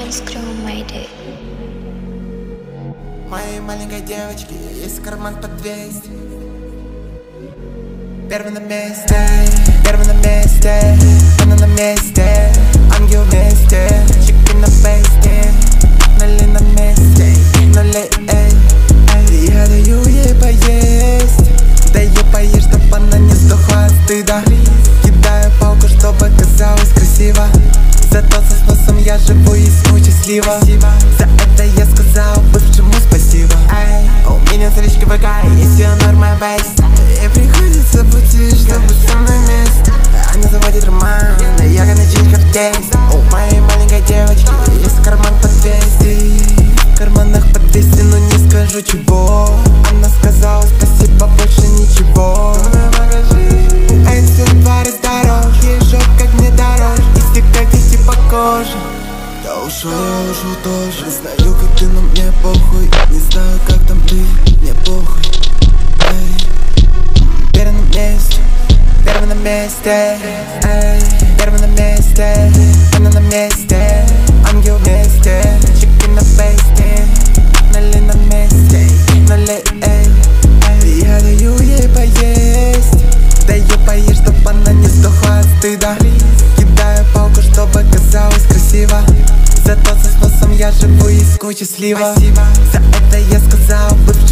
Моей маленькой девочки есть карман под 200. Первый на месте, первый на месте, она на месте, ангел вместе, чеки на фейсте, ноли на месте, ноли, эй. Я даю ей поесть, даю поесть, чтоб она не сдохла от стыда. Кидаю палку, чтобы казалось красиво, зато со смыслом я живу и счастливо. За это я сказал бывшему спасибо. У меня стрички в ВК, есть все норма бейс. И приходится пути, чтобы со мной вместе. Она заводит роман, я gonna change her taste. У моей маленькой девочки есть карман под 200. В карманах под 200, но не скажу чего. Она сказала спасибо, больше ничего. Эти все твари с дорог, ей жоп как мне дороже. Если хотите по коже, я ушел, я ушел тоже. Знаю, как ты, но мне похуй. Не знаю, как там ты, мне похуй. Первый на месте, первый на месте, первый на месте, она на месте, ангел вместе, чеки на фейсте, ноли на месте, ноли, эй. Я даю ей поесть, даю поесть, чтоб она не сдохла от стыда. Кидаю палку, чтобы казалось красиво, зато со смыслом я живу и счастливо. За это я сказал бывшему